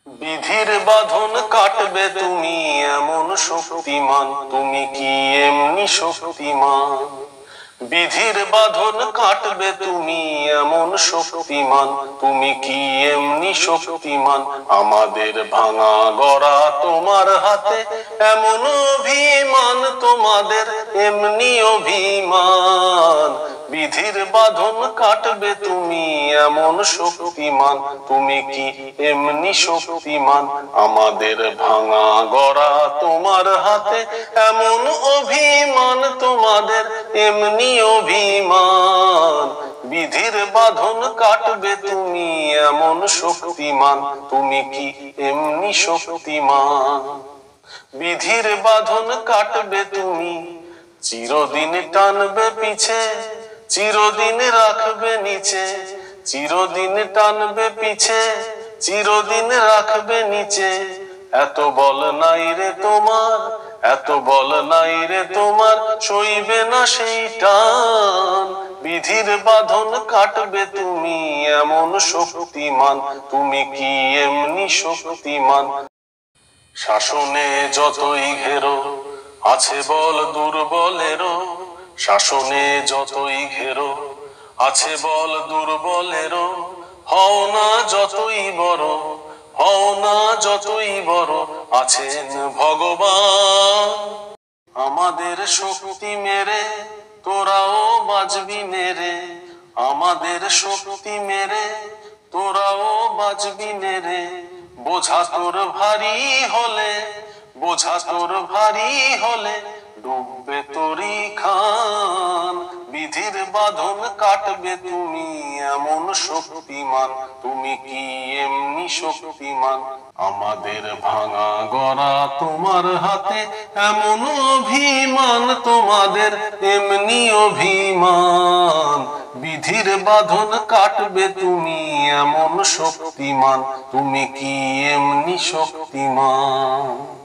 বিধির বাঁধন কাটবে তুমি এমন শক্তিমান, তুমি কি এমনি শক্তিমান? বিধির বাঁধন কাটবে তুমি এমন শক্তিমান, তুমি কি এমনি শক্তিমান? আমাদের ভাঙা গড়া তোমার হাতে এমন অভিমান, তোমাদের এমনি অভিমান। বিধির বাঁধন কাটবে তুমি এমন শক্তিমান, তুমি কি এমনি শক্তিমান? আমাদের ভাঙা গড়া তোমার হাতে এমন অভিমান, তোমাদের এমনি অভিমান। বিধির বাঁধন কাটবে তুমি এমন শক্তিমান, তুমি কি এমনি শক্তিমান? বিধির বাঁধন কাটবে তুমি চিরদিন টানবে পিছে, চিরদিন রাখবে নিচে। চিরদিন টানবে পিছে, চিরদিন রাখবে নিচে। এত বল নাই রে তোমার, এত বল নাই রে তোমার, সইবে না সেই টান। বিধির বাঁধন কাটবে তুমি এমন শক্তিমান, তুমি কি এমনি শক্তিমান? শাসনে যতই ঘেরো আছে বল দুর্বলেরও, শাসনে যতই ঘেরো আছে বল দুর্বলেরও। হও না যতই বড়, হও না যতই বড়, আছেন ভগবান। আমাদের শক্তি মেরে তোরাও বাজবি নেরে, আমাদের শক্তি মেরে তোরাও বাজবি নেরে। বোঝা তোর ভারী হলে, বোঝা তোর ভারী হলে, ডুববে তোরই খান। বিধির বাঁধন কাটবে তুমি এমন শক্তিমান, তুমি কি এমনি শক্তিমান? আমাদের ভাঙা গড়া তোমার হাতে এমন অভিমান, তোমাদের এমনি অভিমান। বিধির বাঁধন কাটবে তুমি এমন শক্তিমান, তুমি কি এমনি শক্তিমান?